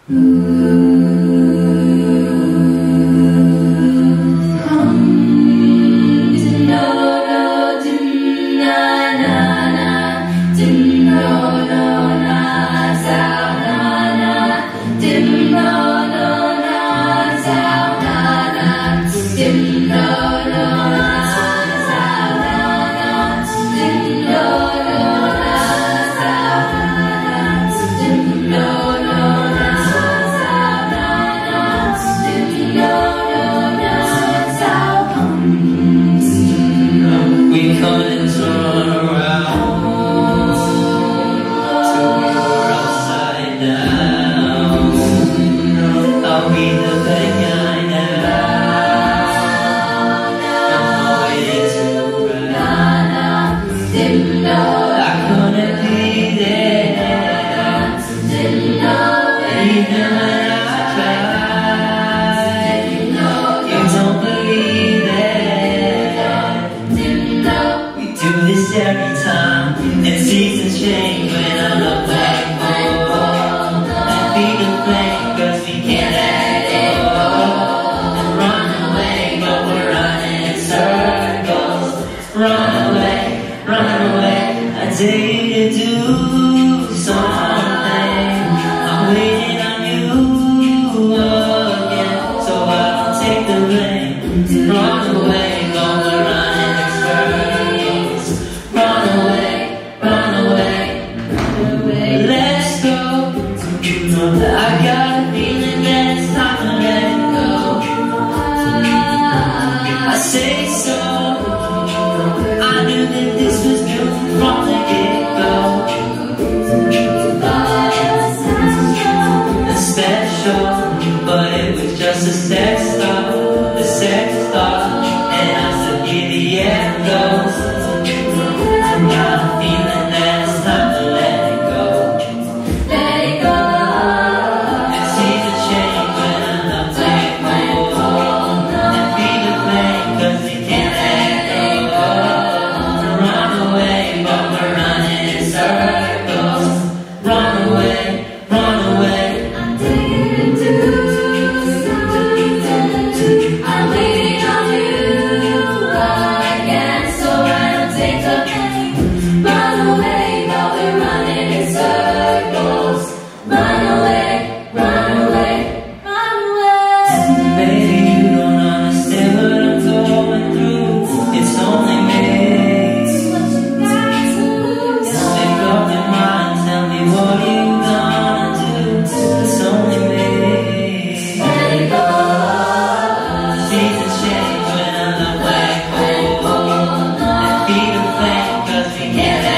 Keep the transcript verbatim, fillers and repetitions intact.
Every time, and seasons change when I look back home. And feed the flame, cause we can't let it go. And run away, but we're running in circles. Run away, run away, I dare you to do something. I'm waiting on you again, so I'll take the blame. Run away, but we're running in circles. Run away, run away, let's go. I got a feeling that it's time to let go. I say so, I knew that this was doomed from the get-go. A special, but it was just a sex stop, a sex stop, and I still hear the echoes. I got a feeling that it's time to let it go. Let it go. And see the change when I love back home. And feed the flame cause we can't let it go. Run away, but we're running in circles. Run away, run away. I'm digging to something. I'm waiting on you again, so I don't take the blame. Run away, but we're running in circles. Run away, run away, run away. Baby, you don't understand what I'm going through. It's only me. What you got to lose? Make up your mind, tell me what you gonna do. It's only me. Let it go. Seasons change when I look back home. And feed the flame cause we can't